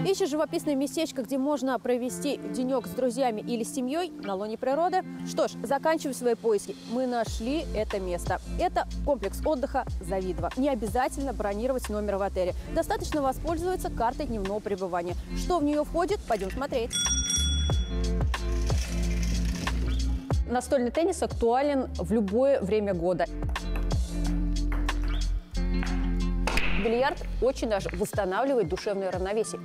Ищешь живописное местечко, где можно провести денек с друзьями или с семьей на лоне природы? Что ж, заканчиваем свои поиски. Мы нашли это место. Это комплекс отдыха Завидово. Не обязательно бронировать номер в отеле. Достаточно воспользоваться картой дневного пребывания. Что в нее входит? Пойдем смотреть. Настольный теннис актуален в любое время года. Бильярд очень даже восстанавливает душевное равновесие.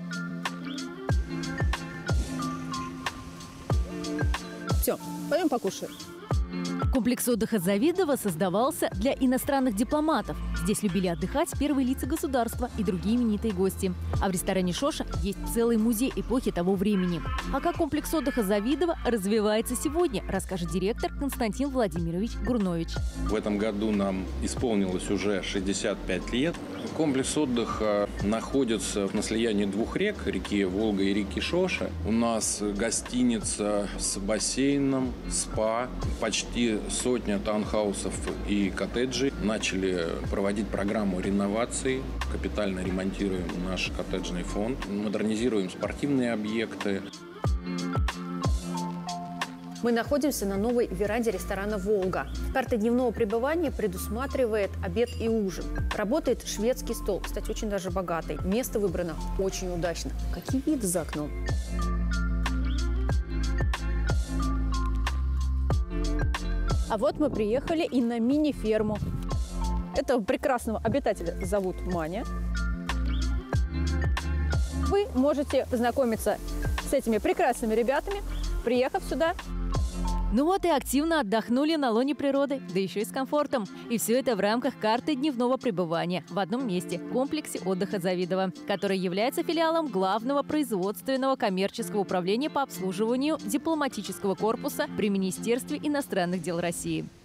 Все, пойдем покушаем. Комплекс отдыха Завидово создавался для иностранных дипломатов. Здесь любили отдыхать первые лица государства и другие именитые гости. А в ресторане «Шоша» есть целый музей эпохи того времени. А как комплекс отдыха Завидово развивается сегодня, расскажет директор Константин Владимирович Гурнович. В этом году нам исполнилось уже 65 лет. Комплекс отдыха находится на слиянии двух рек, реки Волга и реки Шоша. У нас гостиница с бассейном, спа, почти сотня таунхаусов и коттеджей. Начали проводить программу реновации, капитально ремонтируем наш коттеджный фонд, модернизируем спортивные объекты. Мы находимся на новой веранде ресторана «Волга». Карта дневного пребывания предусматривает обед и ужин. Работает шведский стол, кстати, очень даже богатый. Место выбрано очень удачно. Какие виды за окном? А вот мы приехали и на мини-ферму. Этого прекрасного обитателя зовут Маня. Вы можете познакомиться с этими прекрасными ребятами, приехав сюда. Ну вот и активно отдохнули на лоне природы, да еще и с комфортом. И все это в рамках карты дневного пребывания в одном месте – комплексе отдыха Завидово, который является филиалом главного производственного коммерческого управления по обслуживанию дипломатического корпуса при Министерстве иностранных дел России.